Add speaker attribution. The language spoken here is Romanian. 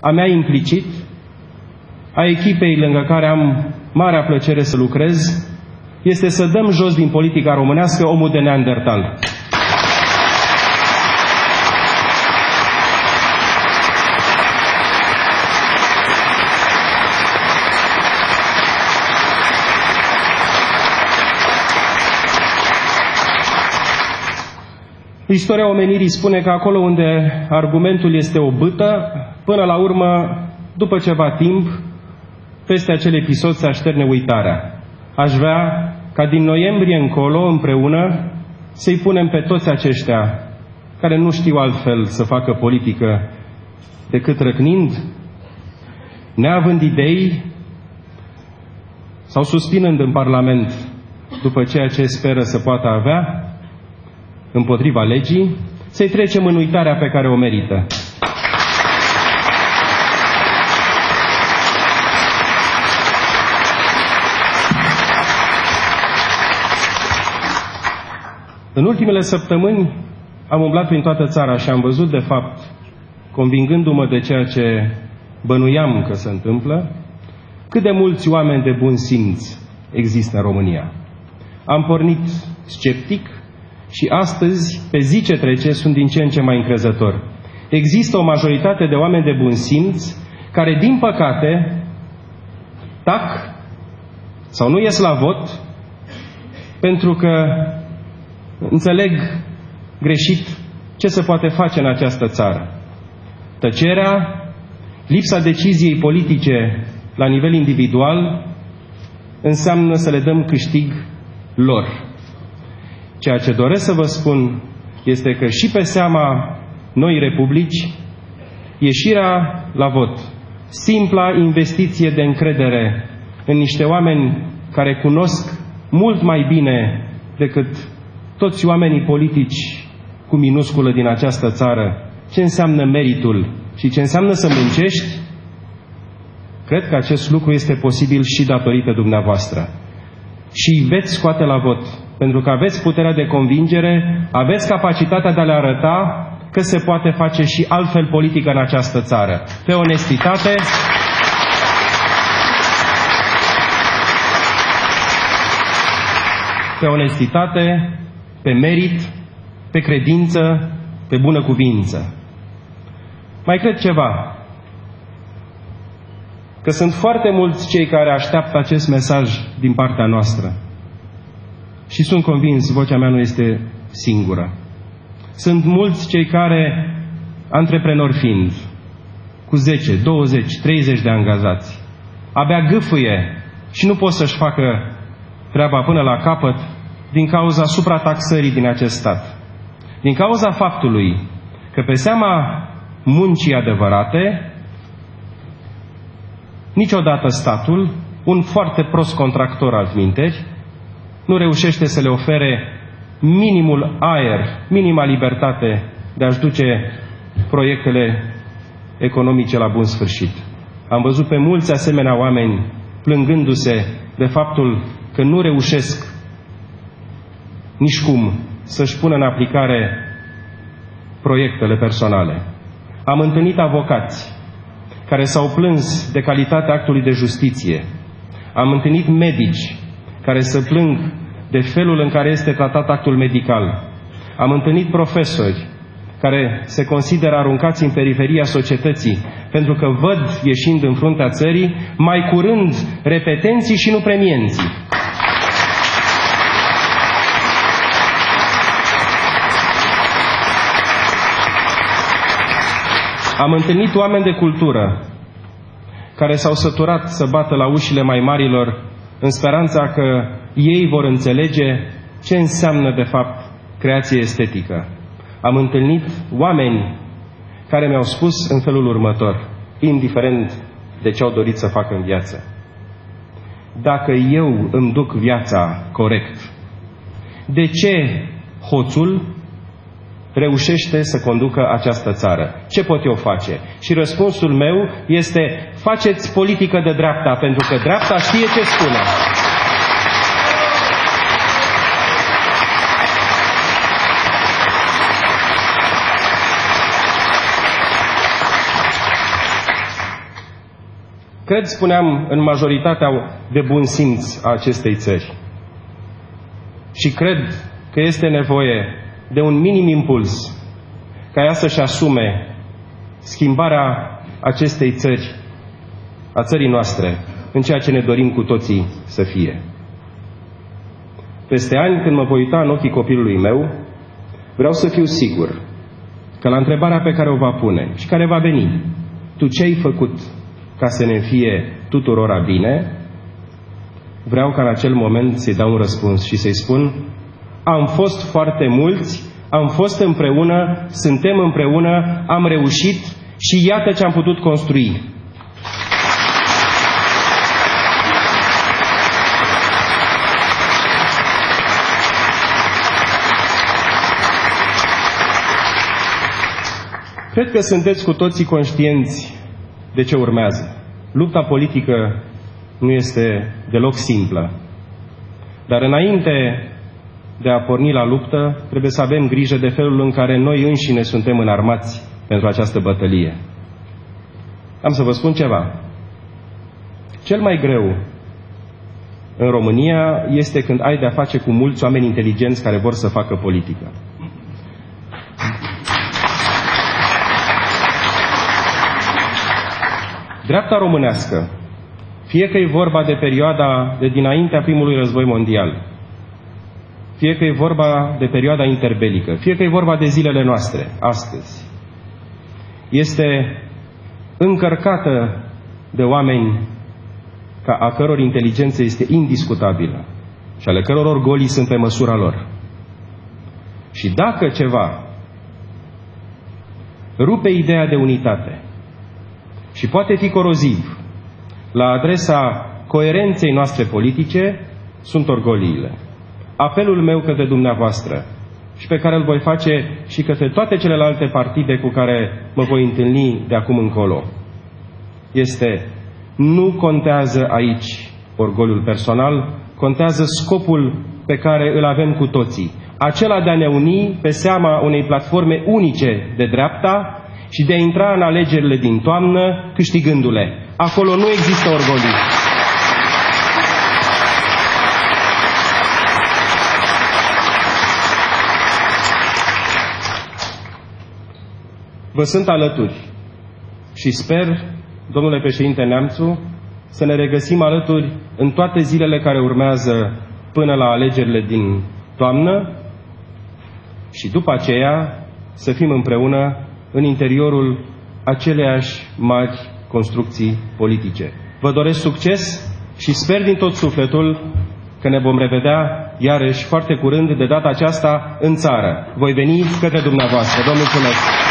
Speaker 1: a mea implicit, a echipei lângă care am marea plăcere să lucrez, este să dăm jos din politica românească omul de Neandertal. Istoria omenirii spune că acolo unde argumentul este o bâtă, până la urmă, după ceva timp, peste acel episod se așterne uitarea. Aș vrea ca din noiembrie încolo, împreună, să-i punem pe toți aceștia care nu știu altfel să facă politică decât răcnind, neavând idei sau suspinând în Parlament după ceea ce speră să poată avea, împotriva legii, să-i trecem în uitarea pe care o merită. În ultimele săptămâni am umblat prin toată țara și am văzut, de fapt, convingându-mă de ceea ce bănuiam că se întâmplă, cât de mulți oameni de bun simț există în România. Am pornit sceptic și astăzi, pe zi ce trece, sunt din ce în ce mai încrezător. Există o majoritate de oameni de bun simț care, din păcate, tac sau nu ies la vot pentru că înțeleg greșit ce se poate face în această țară. Tăcerea, lipsa deciziei politice la nivel individual înseamnă să le dăm câștig lor. Ceea ce doresc să vă spun este că și pe seama Noii Republici, ieșirea la vot, simpla investiție de încredere în niște oameni care cunosc mult mai bine decât toți oamenii politici cu minusculă din această țară ce înseamnă meritul și ce înseamnă să muncești, cred că acest lucru este posibil și datorită dumneavoastră. Și veți scoate la vot, pentru că aveți puterea de convingere, aveți capacitatea de a le arăta că se poate face și altfel politică în această țară. Pe onestitate, pe merit, pe credință, pe bună cuvință. Mai cred ceva, că sunt foarte mulți cei care așteaptă acest mesaj din partea noastră. Și sunt convins, vocea mea nu este singură. Sunt mulți cei care, antreprenori fiind, cu 10, 20, 30 de angajați, abia gâfâie și nu pot să-și facă treaba până la capăt din cauza suprataxării din acest stat. Din cauza faptului că pe seama muncii adevărate, niciodată statul, un foarte prost contractor altminteri, nu reușește să le ofere minimul aer, minima libertate de a-și duce proiectele economice la bun sfârșit. Am văzut pe mulți asemenea oameni plângându-se de faptul că nu reușesc nici cum să-și pună în aplicare proiectele personale. Am întâlnit avocați care s-au plâns de calitatea actului de justiție. Am întâlnit medici care se plâng de felul în care este tratat actul medical. Am întâlnit profesori care se consideră aruncați în periferia societății pentru că văd, ieșind în fruntea țării, mai curând repetenții și nu premienții. Am întâlnit oameni de cultură care s-au săturat să bată la ușile mai marilor în speranța că ei vor înțelege ce înseamnă de fapt creație estetică. Am întâlnit oameni care mi-au spus în felul următor, indiferent de ce au dorit să facă în viață: dacă eu îmi duc viața corect, de ce hoțul reușește să conducă această țară? Ce pot eu face? Și răspunsul meu este: faceți politică de dreapta, pentru că dreapta știe ce spune. Cred, spuneam, în majoritatea de bun simț a acestei țări. Și cred că este nevoie de un minim impuls ca ea să-și asume schimbarea acestei țări, a țării noastre, în ceea ce ne dorim cu toții să fie. Peste ani, când mă voi uita în ochii copilului meu, vreau să fiu sigur că la întrebarea pe care o va pune și care va veni, tu ce ai făcut ca să ne fie tuturora bine, vreau ca în acel moment să-i dau un răspuns și să-i spun: am fost foarte mulți, am fost împreună, suntem împreună, am reușit și iată ce am putut construi. Cred că sunteți cu toții conștienți de ce urmează. Lupta politică nu este deloc simplă. Dar înainte de a porni la luptă, trebuie să avem grijă de felul în care noi înșine suntem înarmați pentru această bătălie. Am să vă spun ceva. Cel mai greu în România este când ai de-a face cu mulți oameni inteligenți care vor să facă politică. Dreapta românească, fie că e vorba de perioada de dinaintea primului război mondial, fie că e vorba de perioada interbelică, fie că e vorba de zilele noastre, astăzi, este încărcată de oameni a căror inteligență este indiscutabilă și ale căror orgolii sunt pe măsura lor. Și dacă ceva rupe ideea de unitate și poate fi coroziv la adresa coerenței noastre politice, sunt orgoliile. Apelul meu către dumneavoastră și pe care îl voi face și către toate celelalte partide cu care mă voi întâlni de acum încolo este: nu contează aici orgoliul personal, contează scopul pe care îl avem cu toții, acela de a ne uni pe seama unei platforme unice de dreapta și de a intra în alegerile din toamnă câștigându-le. Acolo nu există orgolii. Vă sunt alături și sper, domnule președinte Neamțu, să ne regăsim alături în toate zilele care urmează până la alegerile din toamnă și după aceea să fim împreună în interiorul aceleiași mari construcții politice. Vă doresc succes și sper din tot sufletul că ne vom revedea iarăși foarte curând, de data aceasta în țară. Voi veni către dumneavoastră. Vă mulțumesc!